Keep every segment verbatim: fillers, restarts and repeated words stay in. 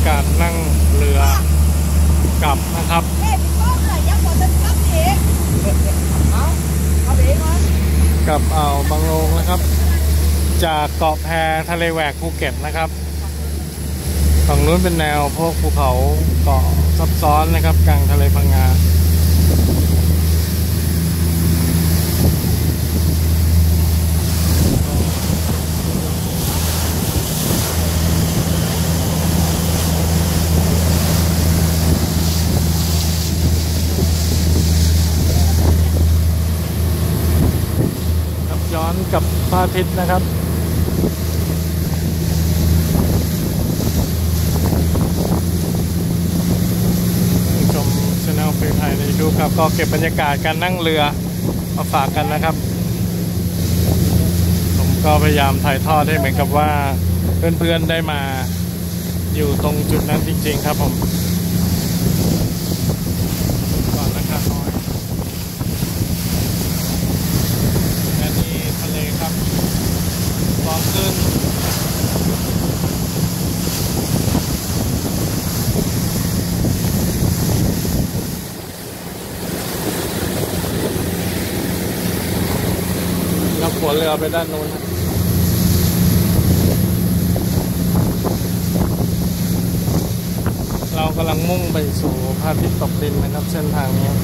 ากาศนั่งเรือกลับนะครับกับอ่าวบางโลงนะครับจากเกาะแพทะเลแหวกภูเก็ตนะครับฝั่งนู้นเป็นแนวพวกภูเขาเกาะซับซ้อนนะครับกลางทะเลพังงาย้อนกับพระอาทิตย์นะครับชมชาแนลฟรีไทยในยูทูบครับก็เก็บบรรยากาศการนั่งเรือมาฝากกันนะครับผมก็พยายามถ่ายทอดให้เหมือนกับว่าเพื่อนๆได้มาอยู่ตรงจุดนั้นจริงๆครับผมก่อนนะครับน้อยและนี่ทะเลครับมองขึ้นเราขนเรือไปด้านโน้นเรากำลังมุ่งไปสู่พระอาทิตย์ตกดินนะครับเส้นทางนี้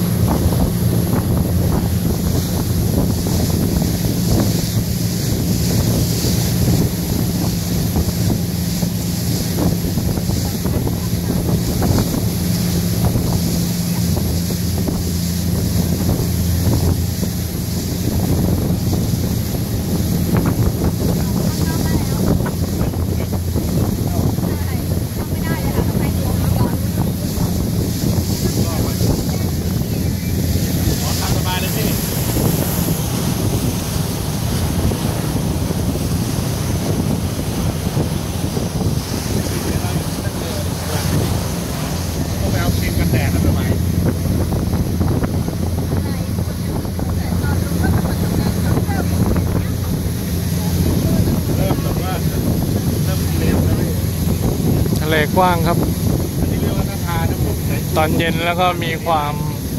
ทะเลกว้างครับตอนเย็นแล้วก็มีความ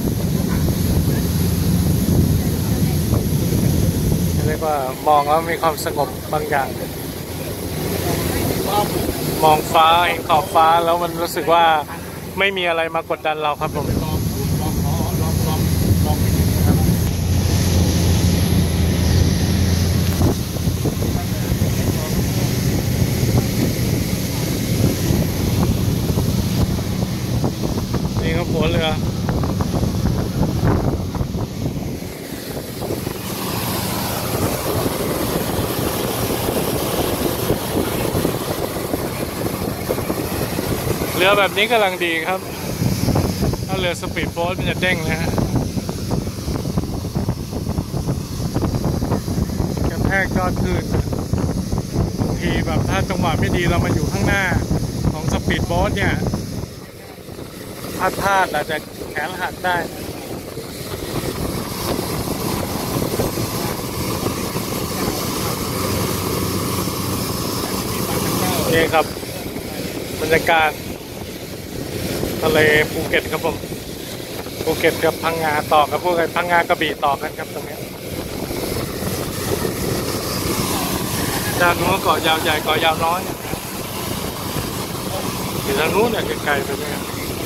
เรียกว่ามองแล้วมีความสงบบางอย่างมองฟ้าเห็นขอบฟ้าแล้วมันรู้สึกว่าไม่มีอะไรมากดดันเราครับผมนี่ครับหัวเรือเรือแบบนี้กำลังดีครับถ้าเรือสปีดโบ๊ทมันจะเด้งนะฮะกระแทกยอดคลื่นบางทีแบบถ้าจังหวะไม่ดีเรามาอยู่ข้างหน้าของสปีดโบ๊ทเนี่ยพลาดพลาดอาจจะแขนหักได้นี่ครับบรรยากาศทะเลภูเก็ตครับผมภูเก็ตกับพังงาต่อกับพวกไอ้พังงากระบี่ต่อกันครับตรงนี้ด้านนู้นเกาะยาวใหญ่เกาะยาวน้อยอยู่ทางนู้นเนี่ยไกลๆไปเนี่ย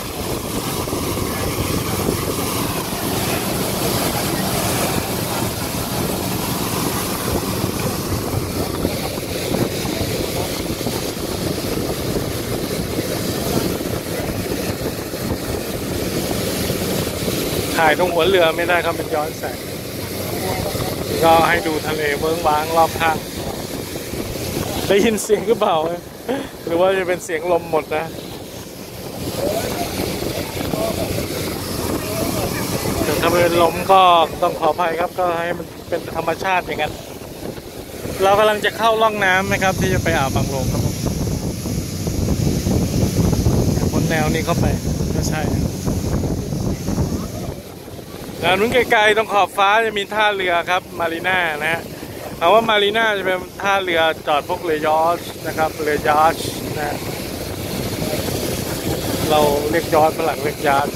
ถ่ายตรงหัวเรือไม่ได้ครับเป็นย้อนแสงก็ให้ดูทะเลเวิ้งว้างรอบข้างได้ยินเสียงหรือเปล่าหรือว่าจะเป็นเสียงลมหมดนะแต่ถ้าเป็นลมก็ต้องขออภัยครับก็ให้มันเป็นธรรมชาติอย่างนั้นเรากำลังจะเข้าล่องน้ำนะครับที่จะไปอ่าวบางโลงครับผมพ้นแนวนี้เข้าไปก็ใช่ด้านนู้นไกลๆตรงขอบฟ้าจะมีท่าเรือครับมารีน่านะฮะคำว่ามารีน่าจะเป็นท่าเรือจอดพวกเรือยอชนะครับเรือยอชนะเราเรียกยอดฝรั่งเรียกยาร์ด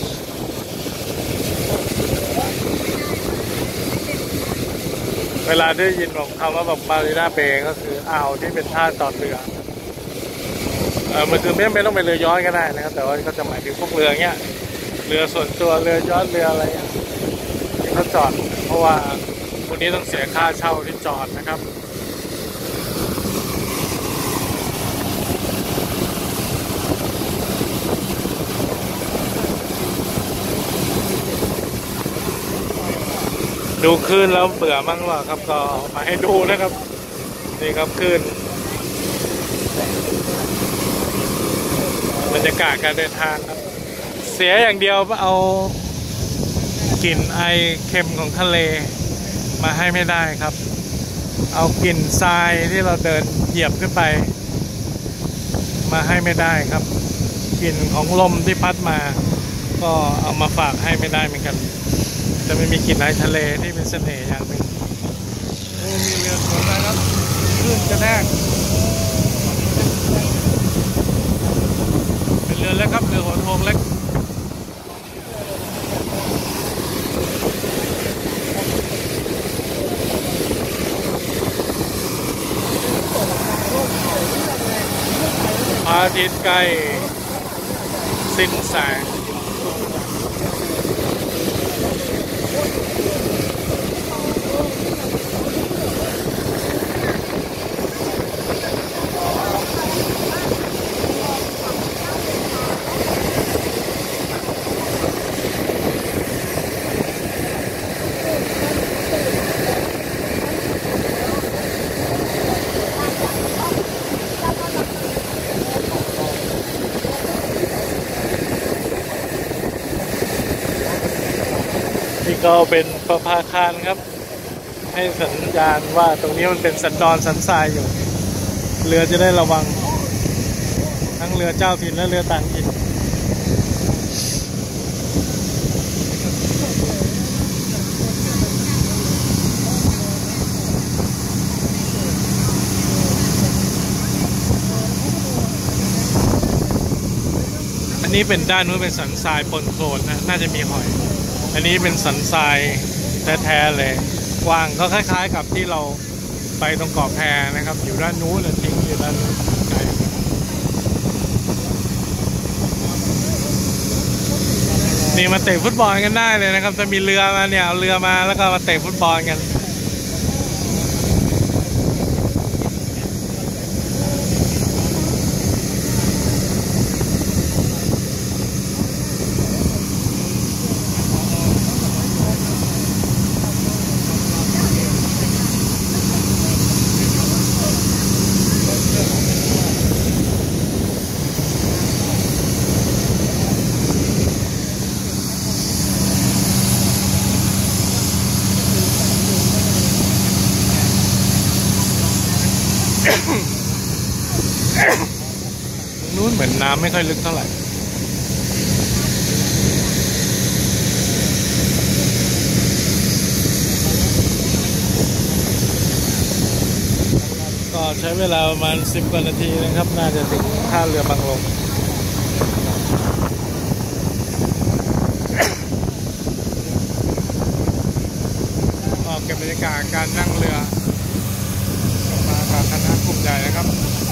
เวลาได้ยินของคำว่าแบบมารีนาเบย์ก็คืออ่าวที่เป็นท่าจอดเรือเออมันคือไม่ไม่ต้องเป็นเรือย้อนก็ได้นะครับแต่ว่าก็จะหมายถึงพวกเรือเงี้ยเรือส่วนตัวเรือย้อนเรืออะไรเงี้ยที่เขาจอดเพราะว่าพวกนี้ต้องเสียค่าเช่าที่จอดนะครับดูคลื่นแล้วเบื่อมั้งว่าครับก็มาให้ดูนะครับนี่ครับคลื่นบรรยากาศการเดินทางครับเสียอย่างเดียวเอากลิ่นไอเค็มของทะเลมาให้ไม่ได้ครับเอากลิ่นทรายที่เราเดินเหยียบขึ้นไปมาให้ไม่ได้ครับกลิ่นของลมที่พัดมาก็เอามาฝากให้ไม่ได้เหมือนกันจะไม่มีกลิ่นไอทะเลที่เป็นเสน่ห์อย่างหนึ่งโอ้มีเรือสวนนะครับคลื่นกระแทกเป็นเรือเล็กครับเรือหัวโทงเล็กพระอาทิตย์ใกล้สิ้นแสงนี่ก็เป็นประภาคารครับให้สัญญาณว่าตรงนี้มันเป็นสันดอนสันทรายอยู่เรือจะได้ระวังทั้งเรือเจ้าถิ่นและเรือต่างถิ่นอันนี้เป็นด้านนู้นเป็นสันทรายปนโคลนนะน่าจะมีหอยอันนี้เป็นสันทรายแท้ๆเลยกว้างก็คล้ายๆกับที่เราไปตรงเกาะแพนะครับอยู่ด้านนู้นนะทิ้งอยู่ด้านนู้นไกลนี่มาเตะฟุตบอลกันได้เลยนะครับจะมีเรือมาเนี่ยเอาเรือมาแล้วก็มาเตะฟุตบอลกันนู้นเหมือนน้ำไม่ค่อยลึกเท่าไหร่ก็ใช้เวลาประมาณสิบกว่านาทีนะครับน่าจะถึงท่าเรือบางลงก็เก็บบรรยากาศการนั่งเรือมากับคณะกลุ่มใหญ่นะครับ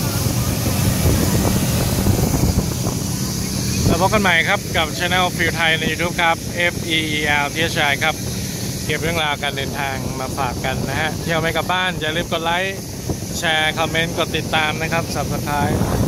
แล้วพบกันใหม่ครับกับ Channel ฟิลไทยใน YouTube ครับ F E E L ที่ชายครับเก็บเรื่องราวการเดินทางมาฝากกันนะฮะเที่ยวไม่กลับบ้านอย่าลืมกดไลค์แชร์คอมเมนต์กดติดตามนะครับ Subscribe